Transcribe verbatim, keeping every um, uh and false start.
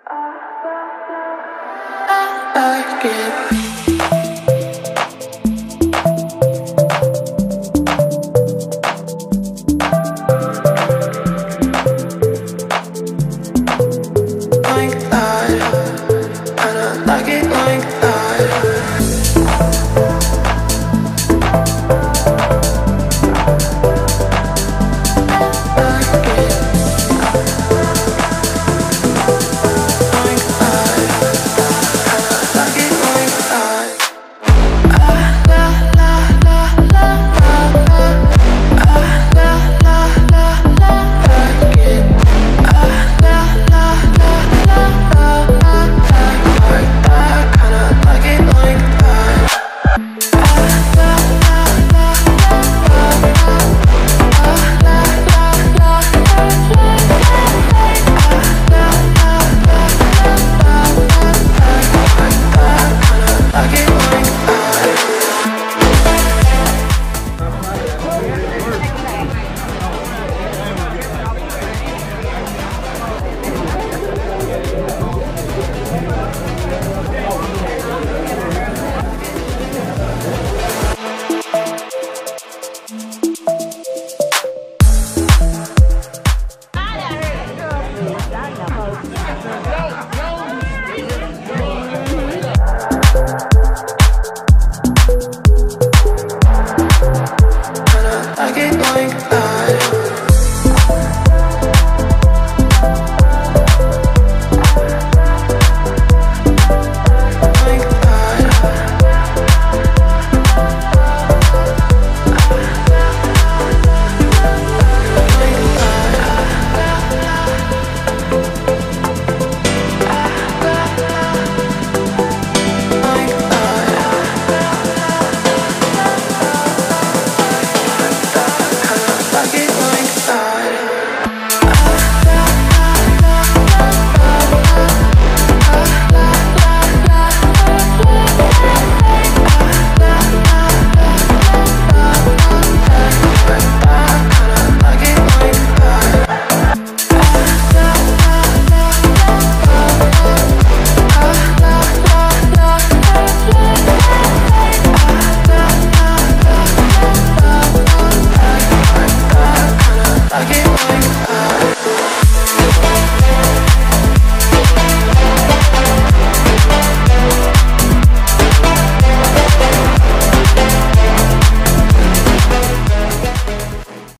like it. Like that, and I like it like that. Like it. Like that, and I like it like that. Ah, la, la, la, la, la, la. Ah, la, la, la, la, like it. Ah, la, la, la, la, la, la, like that, and I like it like that. Ah, la, la, la, la, la, la. Ah, la, la, la, la, la, la. Ah, la, la, la, la, la, la, like that, and I like it like that. Đó là